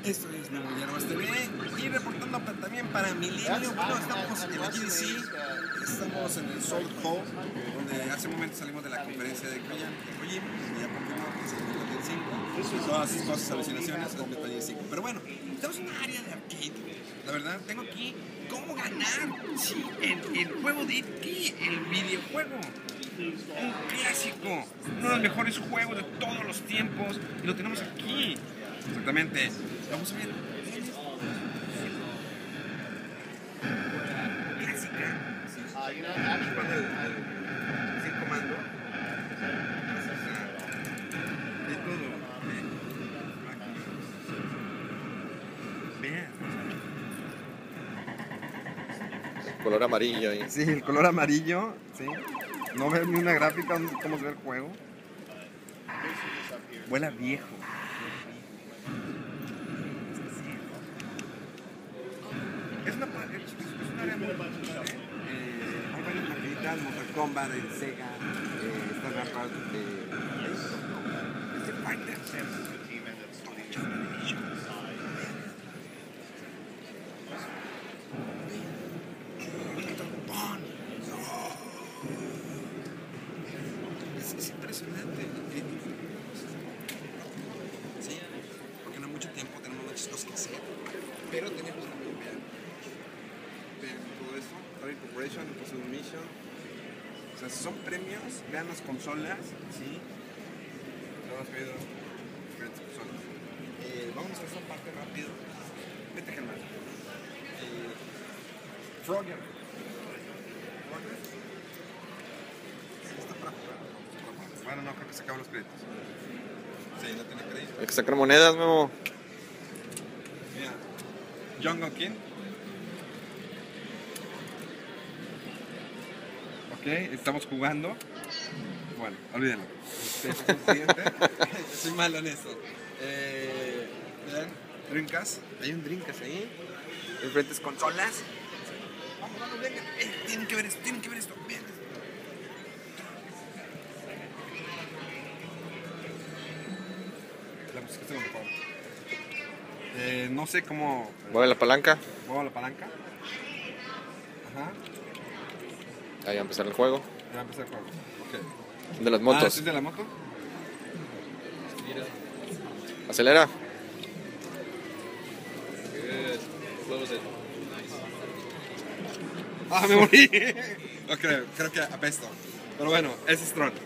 Esto es Memo Hierbas TV y reportando también para Milenio. Bueno, estamos en la GDC, estamos en el Soul Hall, donde hace un momento salimos de la conferencia de Kojima, que ya confirmó que es el Metal Gear 5, y todas sus cosas, alucinaciones del Metal Gear 5. Pero bueno, estamos en un área de arcade. La verdad, tengo aquí cómo ganar, sí, el juego de E.T., el videojuego. Un clásico, uno de los mejores juegos de todos los tiempos, y lo tenemos aquí. Exactamente. Vamos a ver. Clásica. Sin comando. De todo. Vean. Color amarillo ahí. Sí, el color amarillo. Sí. No veo ni una gráfica cómo se ve el juego. Vuela viejo. Es una área muy padre. Hay varias maquinitas, Mortal Kombat, de Sega, Star Wars, de Fighter. Es impresionante. Sí, porque no hay mucho tiempo, tenemos muchas cosas que hacer, pero tenemos también, vean todo esto, Target Corporation, Impossible Mission, o sea, son premios, vean las consolas, sí, lo hemos pedido diferentes consolas. Vamos a esta parte rápido, vete Germán. Frogger. ¿Está para jugar? Bueno, no, creo que se acaban los créditos. Sí, no tiene crédito. Hay que sacar monedas, Memo. Mira, Jungle King. Ok, estamos jugando. Bueno, olvídenlo. Siguiente. Soy malo en eso. Vean, Dreamcast. Hay un Dreamcast ahí. Diferentes consolas. Vamos, vamos, venga. Tienen que ver esto, tienen que ver esto. Vean esto. La música está mejor. No sé cómo. Mueve la palanca. Muevo la palanca. Ajá. Ahí va a empezar el juego. Ya va a empezar el juego. Ok. De las motos. ¿Es de la moto? Acelera. ¡Ah, me morí! No creo que apesto. Pero bueno, ese es Tron.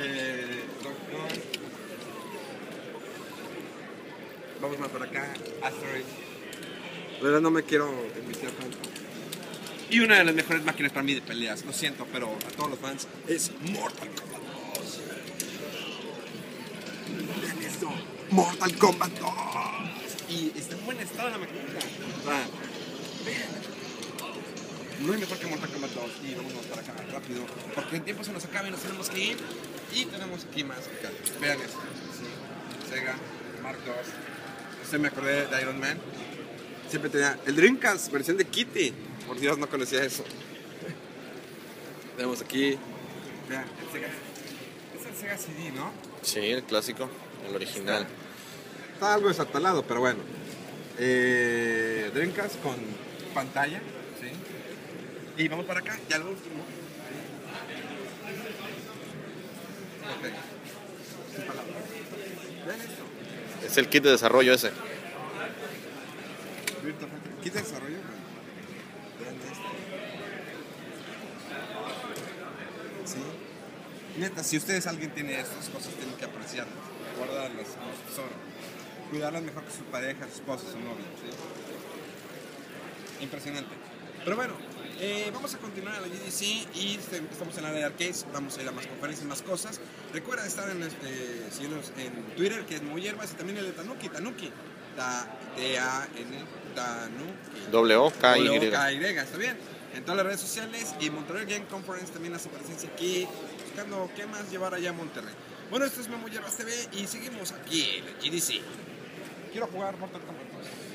Vamos más por acá. Asteroid. La verdad no me quiero enviciar tanto. Y una de las mejores máquinas para mí de peleas, lo siento, pero a todos los fans, es Mortal Kombat 2. Vean esto, Mortal Kombat 2. Y está en buen estado la maquinita. Vean. No hay mejor que Mortal Kombat 2. Y vámonos para acá rápido, porque el tiempo se nos acaba y nos tenemos que ir. Y tenemos aquí más acá. Vean esto. Sí. Sega, Mark II. No sé, me acordé de Iron Man. Siempre tenía el Dreamcast, versión de Kitty. Por Dios, no conocía eso. Tenemos aquí. Vean, el Sega. Es el Sega CD, ¿no? Sí, el clásico, el original. Está algo desatalado, pero bueno. Dreamcast con pantalla, ¿sí? Y vamos para acá, ya lo último. Ok. Sin palabras. Vean esto. Es el kit de desarrollo ese. Kit de desarrollo. Vean esto. Sí. Neta, si ustedes alguien tiene estas cosas, tienen que apreciarlas, guardarlas como su tesoro, cuidarlas mejor que su pareja, su esposa, su novio, ¿sí? Impresionante. Pero bueno, vamos a continuar a la GDC y estamos en la área de arcades, vamos a ir a más conferencias, más cosas. Recuerda estar siguiéndonos en Twitter, que es Memo Hierbas, y también el de Tanuki, T-A-N, Tanuki. W-O-K-Y. ¿Está bien? En todas las redes sociales, y Monterrey Game Conference también hace presencia aquí, buscando qué más llevar allá a Monterrey. Bueno, esto es Memo Hierbas TV y seguimos aquí en la GDC. Quiero jugar Mortal Kombat 2.